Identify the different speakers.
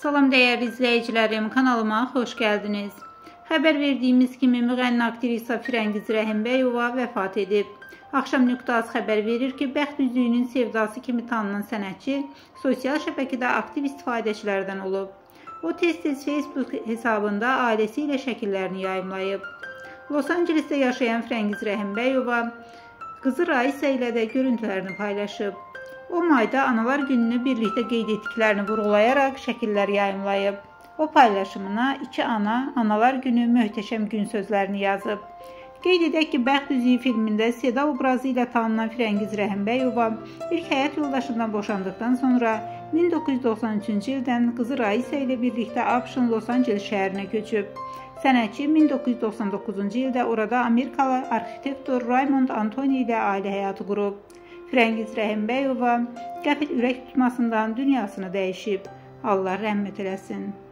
Speaker 1: Salam dəyərli izləyicilərim, kanalıma xoş gəldiniz. Xəbər verdiyimiz kimi müğənni aktrisa Firəngiz Rəhimbəyova vəfat edib. Axşam.az xəbər verir ki, bəxt üzüyünün sevdası kimi tanınan sənətçi sosial şəbəkədə aktiv istifadəçilərdən olub. O tez-tez Facebook hesabında ailəsi ilə şəkillərini yayımlayıb. Los Angelesdə yaşayan Firəngiz Rəhimbəyova qızı Raisa ilə də görüntülərini paylaşıb. O mayda Analar gününü birlikdə qeyd etdiklərini vurğulayaraq şəkillər yayımlayıb. O paylaşımına iki ana, Analar günü möhtəşəm gün sözlərini yazıb. Qeyd edək ki, Bəxt üzüyü filmində Seda obrazı ilə tanınan Firəngiz Rəhimbəyova ilk həyat yoldaşından boşandıqdan sonra 1993-cü ildən qızı Raisa ilə birlikdə ABŞ-ın Los Angeles şəhərinə köçüb. Sənətçi 1999-cu ildə orada Amerikalı arxitektor Raymond Antoni ilə ailə həyatı qurub. Firəngiz Rəhimbəyova qəfil ürək tutmasından dünyasını dəyişib. Allah rəhmət eləsin.